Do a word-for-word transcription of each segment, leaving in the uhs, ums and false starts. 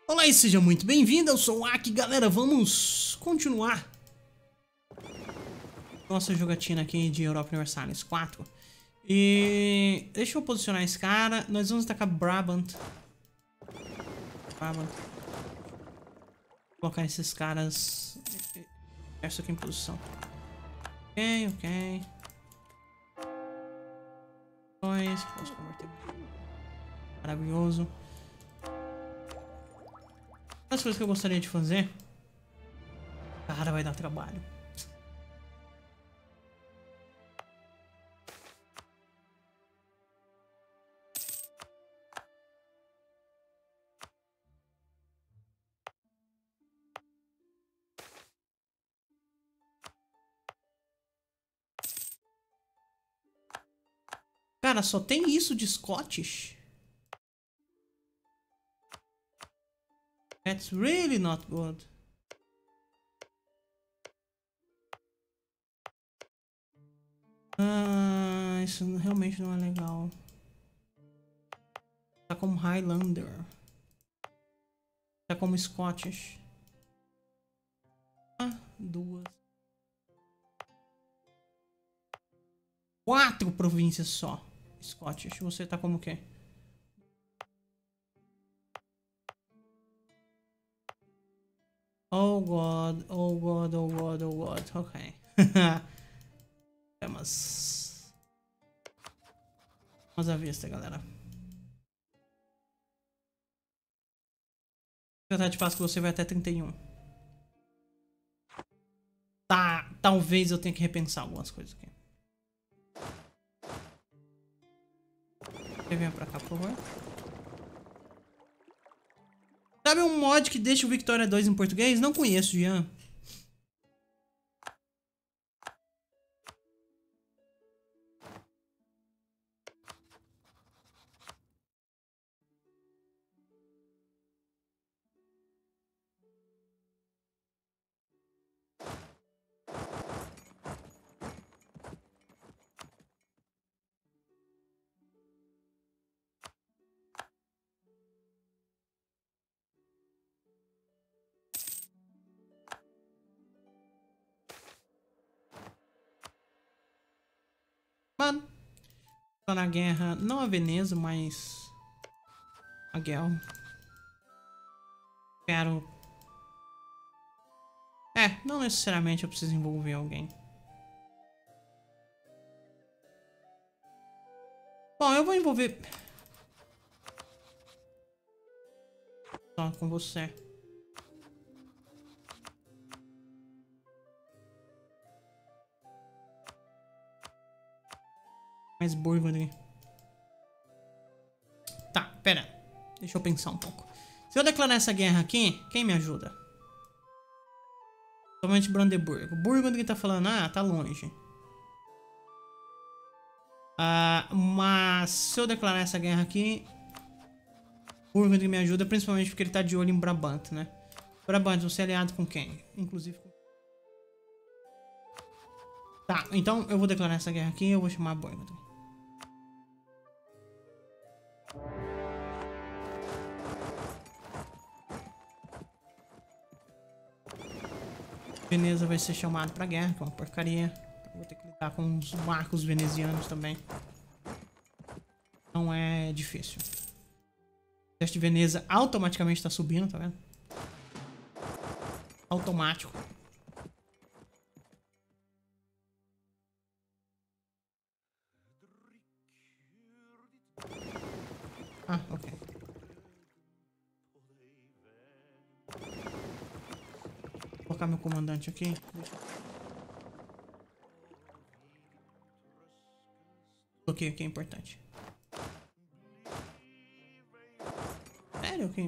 Olá e seja muito bem-vindo, eu sou o Aki, galera, vamos continuar nossa jogatina aqui de Europa Universalis quatro. E deixa eu posicionar esse cara, nós vamos atacar Brabant. Brabant. Vou colocar esses caras essa aqui em posição. Ok, ok. Dois, posso converter. Maravilhoso. As coisas que eu gostaria de fazer. Cara, vai dar trabalho. Cara, só tem isso de Scottish? That's really not good. Ah, isso realmente não é legal. Tá como Highlander. Tá como Scottish. Ah, duas. Quatro províncias só. Scottish. Você tá como o quê? Oh god, oh god, oh god, oh god. Ok. Temos. Vamos à vista, galera. Tratar de paz que você vai até trinta e um. Tá, talvez eu tenha que repensar algumas coisas aqui. Você venha pra cá, por favor. Sabe um mod que deixa o Victoria dois em português? Não conheço, Jean. Mano, tô na guerra, não a Veneza, mas a Guel. Quero. É, não necessariamente eu preciso envolver alguém. Bom, eu vou envolver só com você. Mais Burgundy. Tá, pera. Deixa eu pensar um pouco. Se eu declarar essa guerra aqui, quem me ajuda? Somente Brandeburgo. Burgundy tá falando, ah, tá longe. Ah, mas se eu declarar essa guerra aqui, Burgundy me ajuda, principalmente porque ele tá de olho em Brabant, né? Brabant, você é aliado com quem? Inclusive com... Tá, então eu vou declarar essa guerra aqui e eu vou chamar Burgundy. Veneza vai ser chamado pra guerra, que é uma porcaria. Eu vou ter que lidar com os barcos venezianos também. Não é difícil. O teste de Veneza automaticamente tá subindo, tá vendo? Automático. Ah, ok. Vou colocar meu comandante aqui. Bloqueio aqui é importante. Sério? Quem?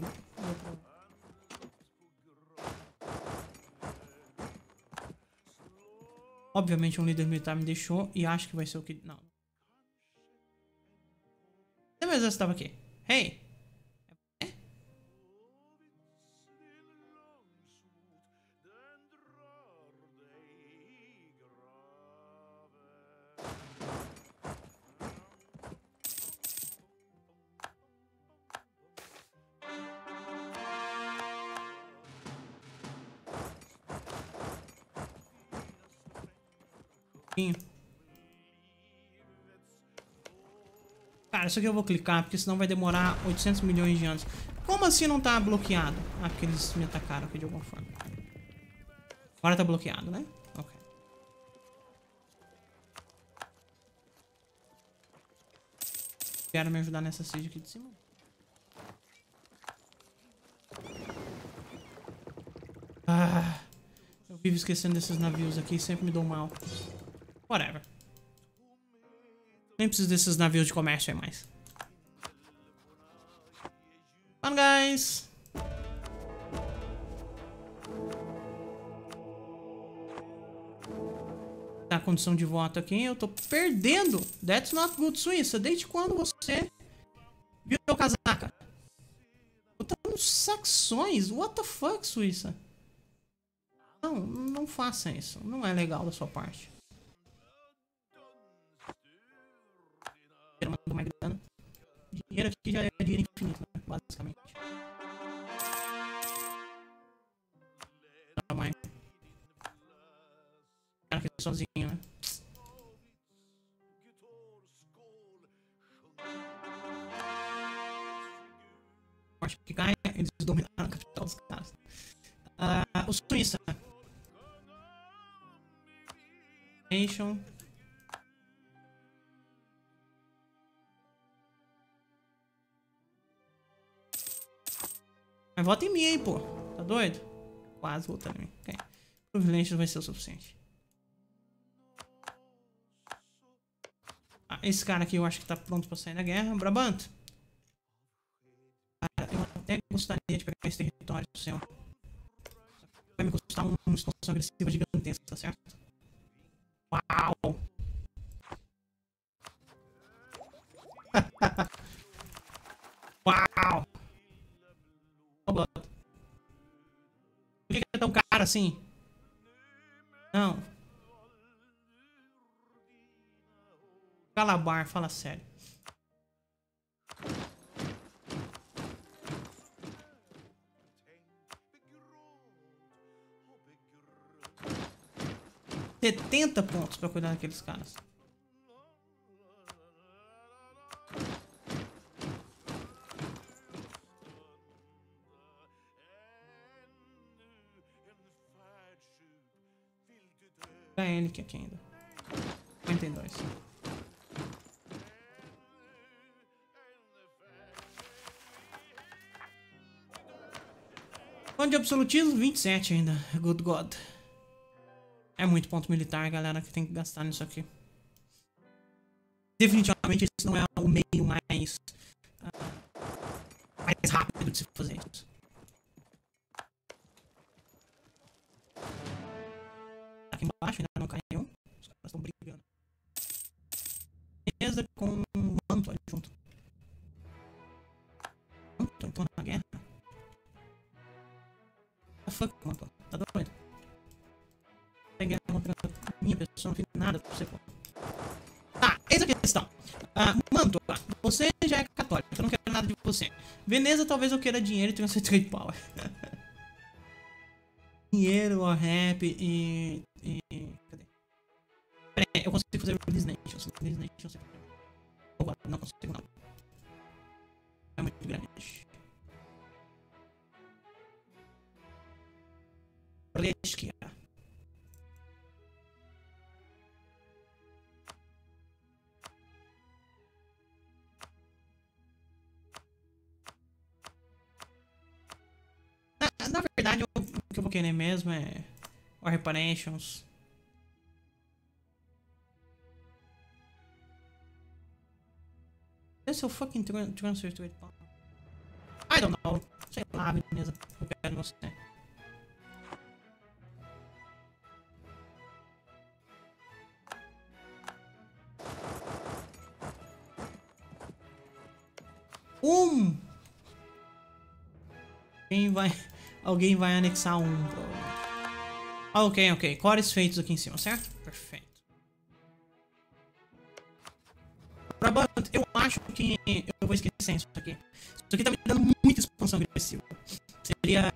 Obviamente um líder militar me deixou e acho que vai ser o que... Não. Meu exército estava aqui. Hey! Cara, isso aqui eu vou clicar, porque senão vai demorar oitocentos milhões de anos. Como assim não tá bloqueado? Ah, porque eles me atacaram aqui de alguma forma. Agora tá bloqueado, né? Ok. Quero me ajudar nessa siege aqui de cima. Ah, eu vivo esquecendo desses navios aqui, sempre me dou mal. Whatever. Nem preciso desses navios de comércio aí mais. Come on, guys! Tá a condição de voto aqui, eu tô perdendo. That's not good, Suíça. Desde quando você virou casaca? Botando saxões? What the fuck, Suíça? Não, não faça isso. Não é legal da sua parte. Mais grana. Dinheiro aqui já é dinheiro infinito, né? Basicamente. Tá, mãe. Cara aqui sozinho, né? Acho que cai, eles dominaram a capital dos caras. Uh, o Suíça. Nation. Mas vota em mim, hein, pô. Tá doido? Quase votando em mim. Okay. Provavelmente não vai ser o suficiente. Ah, esse cara aqui eu acho que tá pronto pra sair da guerra. Brabant. Cara, eu até gostaria de pegar esse território seu. Vai me custar uma expansão agressiva gigantesca, tá certo? Uau! Uau! Por que é tão caro assim? Não. Calabar, fala sério. setenta pontos pra cuidar daqueles caras. Ganha ele aqui ainda. cinquenta e dois. Ponto de absolutismo, vinte e sete ainda. Good God. É muito ponto militar, galera, que tem que gastar nisso aqui. Definitivamente esse não é o meio mais, uh, mais rápido de se fazer isso. Aqui embaixo ainda não caiu. Os caras estão brigando. Beleza com Mantua junto. Mantua entrou na guerra. The fuck, Mantua? Tá doido? Tem guerra contra minha pessoa, não fiz nada pra você, pô. Tá, eis a questão. Uh, Mantua, você já é católico, eu não quero nada de você. Veneza, talvez eu queira dinheiro e tenha esse trade power. Dinheiro, or rap e, e... Cadê? Pera aí, eu consigo fazer Release Nations. Release Nations. Agora, não consigo não. É muito grande. Esquerda. Na, na verdade, eu, o que eu vou querer mesmo é War Reparations. Esse é o fucking transfer to it. I don't know. Sei lá, beleza. Eu quero você. Um! Quem vai... Alguém vai anexar um, provavelmente. Ok, ok. Cores feitos aqui em cima, certo? Perfeito. Brabant, eu acho que eu vou esquecer isso aqui. Isso aqui tá me dando muita expansão agressiva. Seria...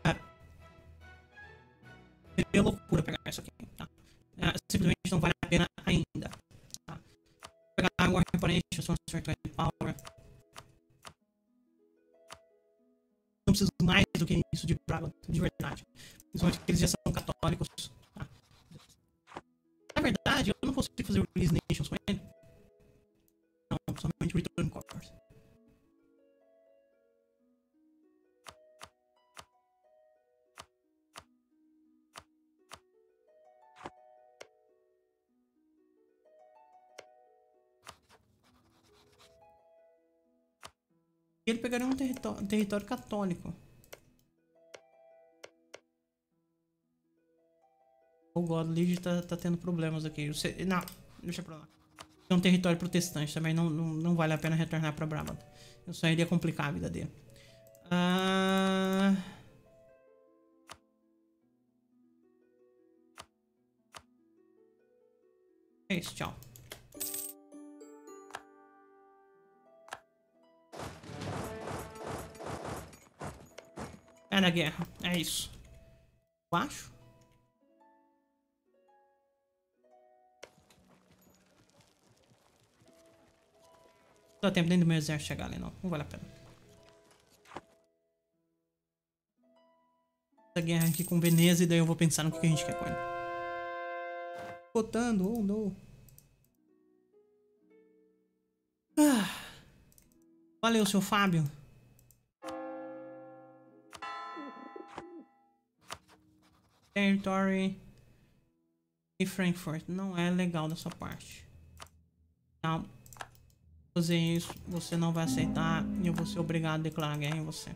Seria loucura pegar isso aqui, tá? É, simplesmente não vale a pena ainda. Corporation, Transfer Power. Não preciso mais do que isso de Brabant, de verdade. Principalmente porque eles já são católicos. Tá? Na verdade, eu não consigo fazer o Release Nations com ele. Não, somente Return Corps. Ele pegaria um território, um território católico. O God League tá, tá tendo problemas aqui. Você, não, deixa pra lá. É um território protestante também, não, não, não vale a pena retornar pra Brabant. Eu só iria complicar a vida dele. Ah... É isso, tchau. É na guerra, é isso. Eu acho. Não dá tempo nem do meu exército chegar ali, não. Não vale a pena. Essa guerra aqui com Veneza e daí eu vou pensar no que a gente quer com ele. Votando, oh não. Ah. Valeu, seu Fábio. Territory e Frankfurt. Não é legal dessa parte. Não. Fazer isso, você não vai aceitar e eu vou ser obrigado a declarar guerra em você.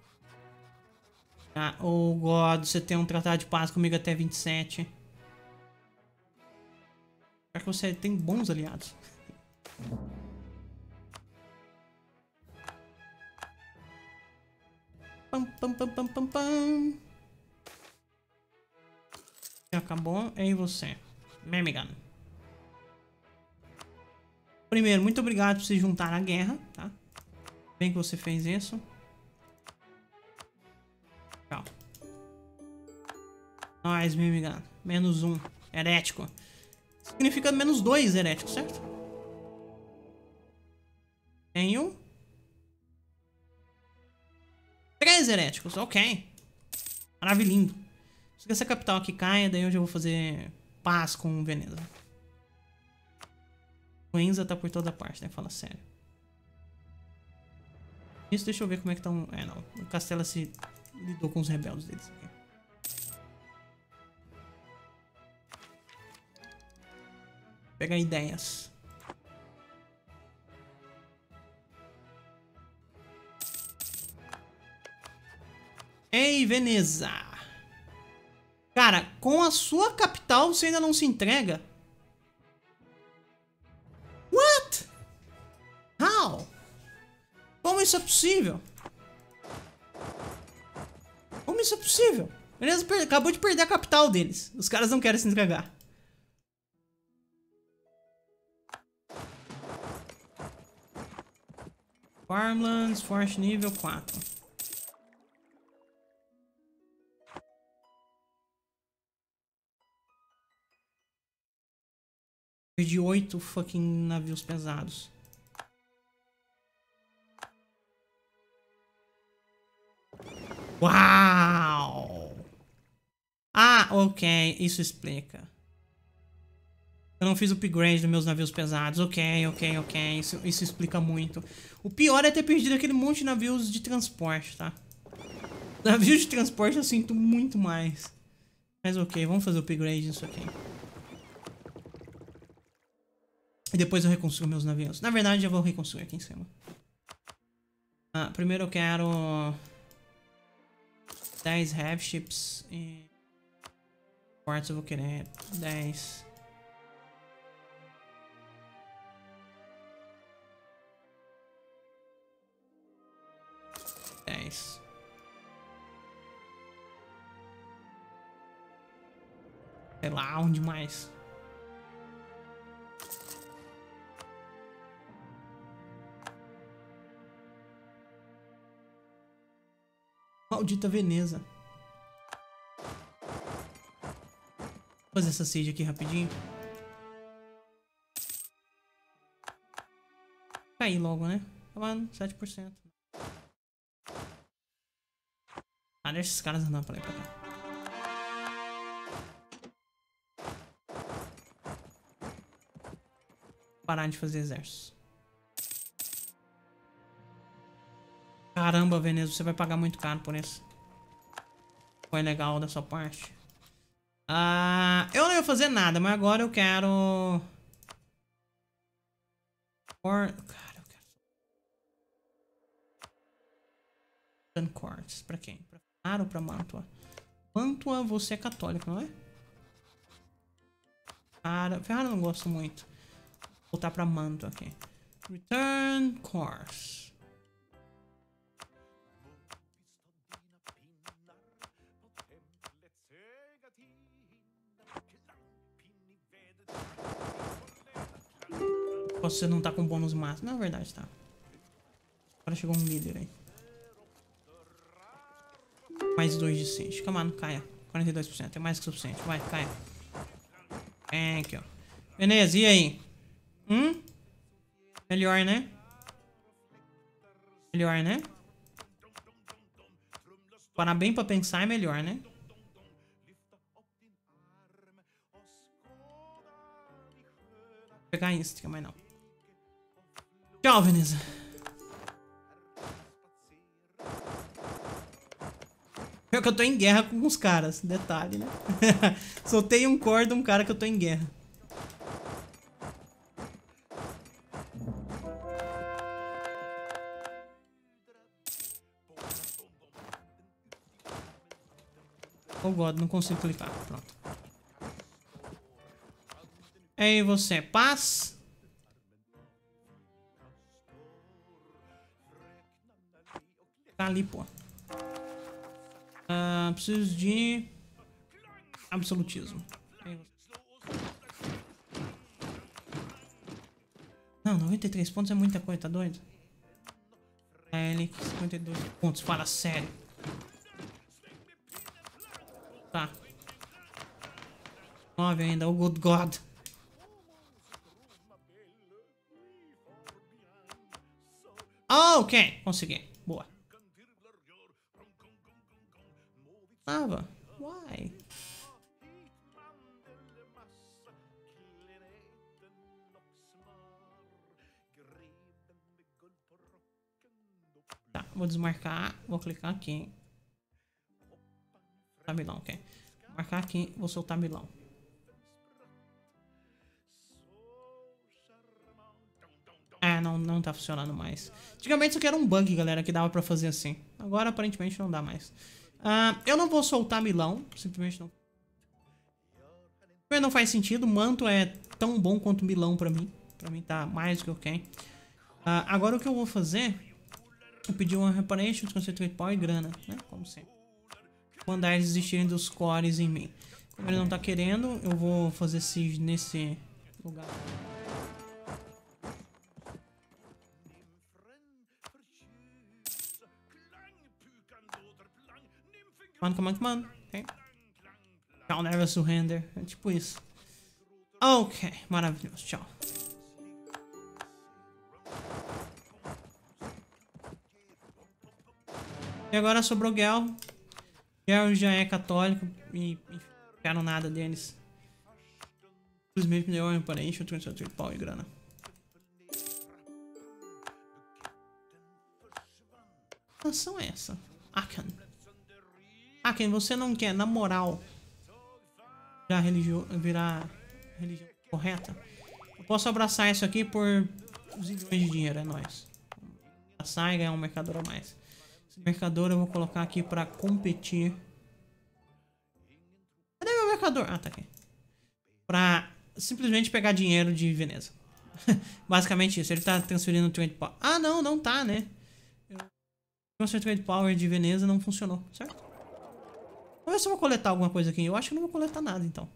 Ah, oh God, você tem um tratado de paz comigo até vinte e sete. Pior que você tem bons aliados. Pam, pam, pam, pam, pam, pam. Acabou, é em você. Memigan. Primeiro, muito obrigado por se juntar à guerra, tá? Bem que você fez isso. Tchau. Nós, Memigan. Menos um. Herético. Significa menos dois heréticos, certo? Tenho... Três heréticos, ok. Maravilhindo. Se essa capital aqui caia, daí eu já vou fazer paz com Veneza. O Enza tá por toda parte, né? Fala sério. Isso, deixa eu ver como é que estão... É, não. O Castela se lidou com os rebeldes deles aqui. Pegar ideias. Ei, Veneza. Cara, com a sua capital você ainda não se entrega? What? How? Como isso é possível? Como isso é possível? Veneza acabou de perder a capital deles. Os caras não querem se entregar. Farmlands, Forte nível quatro. Perdi oito fucking navios pesados. Uau! Ah, ok. Isso explica. Eu não fiz upgrade dos meus navios pesados. Ok, ok, ok. Isso, isso explica muito. O pior é ter perdido aquele monte de navios de transporte, tá? Navios de transporte eu sinto muito mais. Mas ok, vamos fazer upgrade nisso aqui. E depois eu reconstruo meus navios. Na verdade, eu vou reconstruir aqui em cima. Ah, primeiro eu quero... dez heavy ships e... Portos eu vou querer dez. dez. Sei lá, onde mais? Maldita Veneza. Vou fazer essa siege aqui rapidinho. cair logo, né? Come on, sete por cento. Ah, deixa esses caras andando pra lá e pra cá. Parar de fazer exércitos. Caramba, Veneza, você vai pagar muito caro por isso. Foi legal da sua parte. Ah, eu não ia fazer nada, mas agora eu quero... Or... Cara, eu quero... Quartz. Pra quem? Pra Ferrara ou pra Mantua? Mantua, você é católico, não é? Ferrara, Ferrara eu não gosto muito. Vou voltar pra Mantua aqui. Return course. Você não tá com bônus máximo. Não, é verdade, tá. Agora chegou um líder aí. Mais dois de seis. Calma, não caia. quarenta e dois por cento. É mais que suficiente. Vai, caia. Thank you. Beleza, e aí? Hum? Melhor, né? Melhor, né? Parar bem pra pensar é melhor, né? Vou pegar isso, mas não. Tchau, Veneza. Pior que eu tô em guerra com os caras. Detalhe, né? Soltei um core de um cara que eu tô em guerra. Oh God, não consigo clicar. Pronto. Ei, você. Paz? Tá ali, pô. Uh, preciso de... absolutismo. Não, noventa e três pontos é muita coisa, tá doido? É, ele cinquenta e dois pontos, fala sério. Tá. nove ainda, o Good God. Oh, ok, consegui. Boa. Tava. Why? Tá, vou desmarcar. Vou clicar aqui. Tabilão, ok. Vou marcar aqui, vou soltar milão. É, não, não tá funcionando mais. Antigamente isso aqui era um bug, galera, que dava pra fazer assim. Agora aparentemente não dá mais. Uh, eu não vou soltar milão, simplesmente não. Não faz sentido, manto é tão bom quanto milão pra mim. Pra mim tá mais do que ok. Uh, agora o que eu vou fazer... Eu pedi uma reparation, concentrate power e grana, né? Como sempre. Vou mandar eles desistirem dos cores em mim. Como ele não tá querendo, eu vou fazer siege nesse lugar. Come on, come on, come on. Okay. I'll never surrender. É tipo isso. Ok, maravilhoso. Tchau. E agora sobrou Gel. Gel já é católico e, e não quero nada deles. Simplesmente me deu uma reparation, concentrate pau e grana. Que nação é essa? Akan. Akan, você não quer, na moral, virar religião, virar religião correta? Eu posso abraçar isso aqui por zilhões de dinheiro, é nóis. Abraçar e ganhar um mercador a mais. Esse mercador eu vou colocar aqui pra competir. Cadê meu mercador? Ah, tá aqui. Pra simplesmente pegar dinheiro de Veneza. Basicamente isso. Ele tá transferindo trade power. Ah, não, não tá, né? Transfer trade power de Veneza não funcionou, certo? Vamos ver se eu vou coletar alguma coisa aqui. Eu acho que não vou coletar nada, então.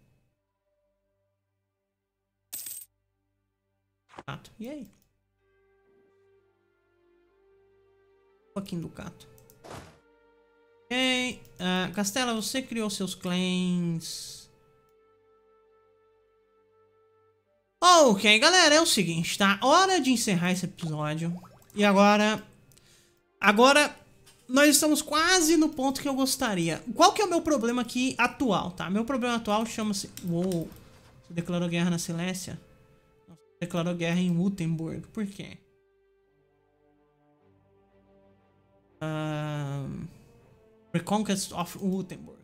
Cato. E aí? Um pouquinho do Cato. Ok. Uh, Castela, você criou seus claims. Ok, galera, é o seguinte, tá? Hora de encerrar esse episódio. E agora... Agora, nós estamos quase no ponto que eu gostaria. Qual que é o meu problema aqui atual, tá? Meu problema atual chama-se... Uou, você declarou guerra na Silésia? Você declarou guerra em Wuttenberg. Por quê? Um, Reconquest of Wuttenberg.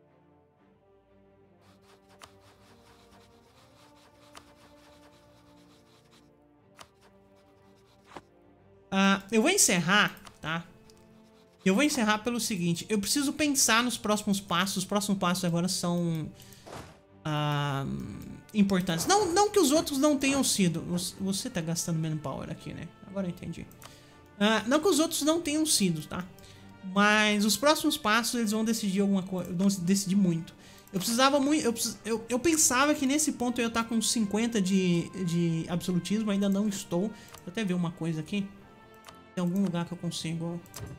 Uh, eu vou encerrar, tá? Eu vou encerrar pelo seguinte. Eu preciso pensar nos próximos passos. Os próximos passos agora são... Uh, importantes. Não, não que os outros não tenham sido. Você tá gastando manpower aqui, né? Agora eu entendi. Uh, não que os outros não tenham sido, tá? Mas os próximos passos eles vão decidir alguma coisa. Vão decidir muito. Eu precisava muito. Eu, eu, eu pensava que nesse ponto eu ia estar com cinquenta de, de absolutismo. Ainda não estou. Deixa eu até ver uma coisa aqui. Tem algum lugar que eu consigo...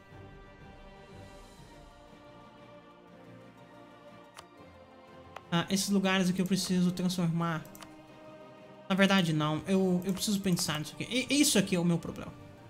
Ah, esses lugares aqui eu preciso transformar. Na verdade, não. Eu, eu preciso pensar nisso aqui. E, isso aqui é o meu problema.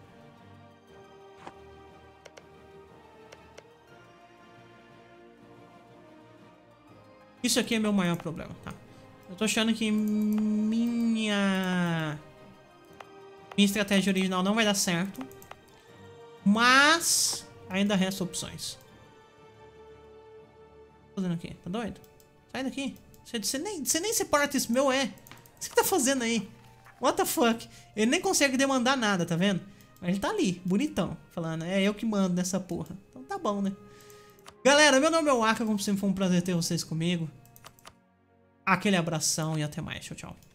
Isso aqui é meu maior problema, tá? Eu tô achando que minha... Minha estratégia original não vai dar certo. Mas... ainda resta opções. O que tá fazendo aqui? Tá doido? Sai daqui. Você, você, nem, você nem separa isso meu, é? O que você tá fazendo aí? What the fuck? Ele nem consegue demandar nada, tá vendo? Mas ele tá ali, bonitão, falando, é eu que mando nessa porra. Então tá bom, né? Galera, meu nome é Waka, como sempre foi um prazer ter vocês comigo. Aquele abração e até mais. Tchau, tchau.